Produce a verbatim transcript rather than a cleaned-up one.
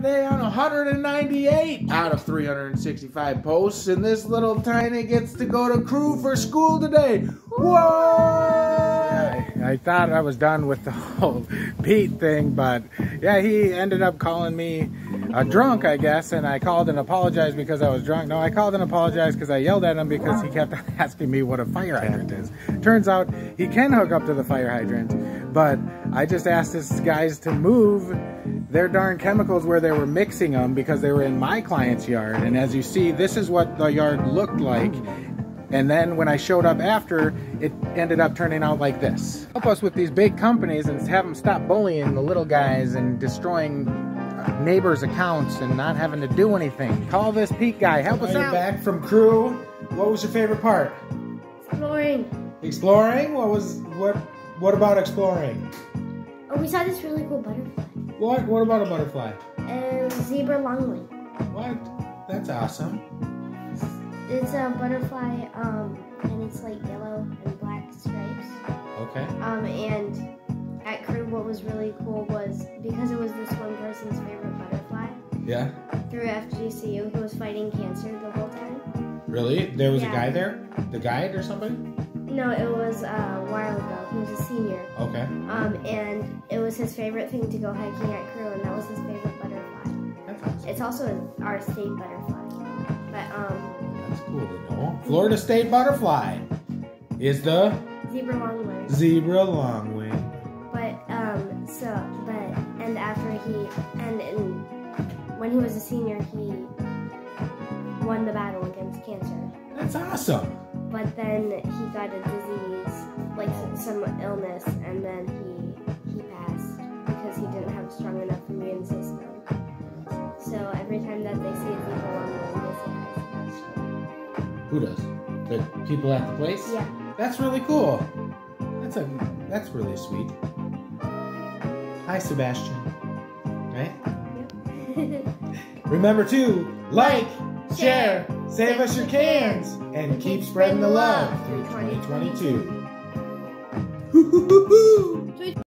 today on one hundred ninety-eight out of three hundred sixty-five posts, and this little tiny gets to go to crew for school today. Whoa! I, I thought I was done with the whole Pete thing, but yeah, he ended up calling me a drunk, I guess, and I called and apologized because I was drunk. No, I called and apologized because I yelled at him because he kept asking me what a fire hydrant is. Turns out he can hook up to the fire hydrant, but I just asked these guys to move their darn chemicals where they were mixing them because they were in my client's yard. And as you see, this is what the yard looked like. And then when I showed up after, it ended up turning out like this. Help us with these big companies and have them stop bullying the little guys and destroying neighbors' accounts and not having to do anything. Call this Pete guy. Help us out. Back from crew. What was your favorite part? Exploring. Exploring? What was what? What about exploring? Oh, we saw this really cool butterfly. What? What about a butterfly? A Zebra Longwing. What? That's awesome. It's a butterfly, um, and it's like yellow and black stripes. Okay. Um, and at crew, what was really cool was because it was this one person's favorite butterfly. Yeah. Through F G C U, he was fighting cancer the whole time. Really? There was Yeah. a guy there? The guide or somebody? No, it was uh, a while ago. He was a senior. Okay. Um, and it was his favorite thing to go hiking at crew, and that was his favorite butterfly. That's awesome. It's also our state butterfly. But um. That's cool to know. Florida State butterfly is the Zebra Longwing. Zebra Longwing. But um, so but and after he and, and when he was a senior, he won the battle against cancer. That's awesome. But then he got a disease, like some illness, and then he he passed because he didn't have a strong enough immune system. So every time that they see a Zebra Longwing, they say hi, Sebastian. Who does? The people at the place? Yeah. That's really cool. That's a that's really sweet. Hi, Sebastian. Right? Yep. Remember to like, share, save us your cans, and keep spreading the love through twenty twenty-two.